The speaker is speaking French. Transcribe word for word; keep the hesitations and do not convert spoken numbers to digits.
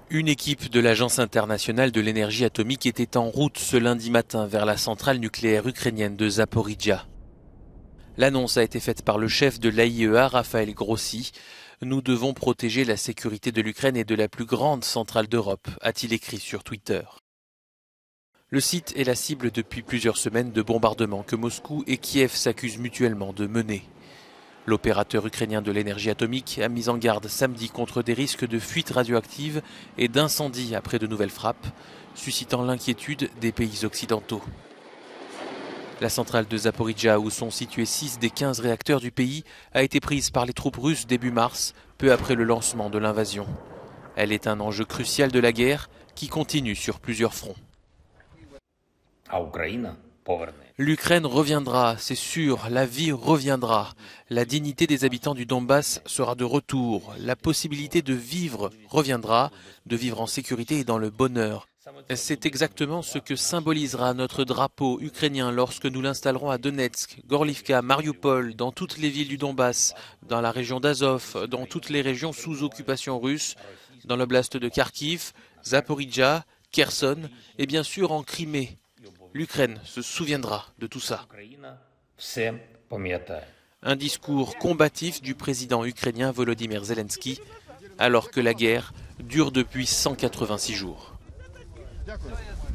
Une équipe de l'Agence internationale de l'énergie atomique était en route ce lundi matin vers la centrale nucléaire ukrainienne de Zaporijia. L'annonce a été faite par le chef de l'A I E A, Raphaël Grossi. « Nous devons protéger la sécurité de l'Ukraine et de la plus grande centrale d'Europe », a-t-il écrit sur Twitter. Le site est la cible depuis plusieurs semaines de bombardements que Moscou et Kiev s'accusent mutuellement de mener. L'opérateur ukrainien de l'énergie atomique a mis en garde samedi contre des risques de fuite radioactive et d'incendie après de nouvelles frappes, suscitant l'inquiétude des pays occidentaux. La centrale de Zaporijia, où sont situés six des quinze réacteurs du pays, a été prise par les troupes russes début mars, peu après le lancement de l'invasion. Elle est un enjeu crucial de la guerre qui continue sur plusieurs fronts. L'Ukraine reviendra, c'est sûr, la vie reviendra. La dignité des habitants du Donbass sera de retour. La possibilité de vivre reviendra, de vivre en sécurité et dans le bonheur. C'est exactement ce que symbolisera notre drapeau ukrainien lorsque nous l'installerons à Donetsk, Gorlivka, Mariupol, dans toutes les villes du Donbass, dans la région d'Azov, dans toutes les régions sous occupation russe, dans l'oblast de Kharkiv, Zaporijia, Kherson et bien sûr en Crimée. L'Ukraine se souviendra de tout ça. Un discours combatif du président ukrainien Volodymyr Zelensky, alors que la guerre dure depuis cent quatre-vingt-six jours.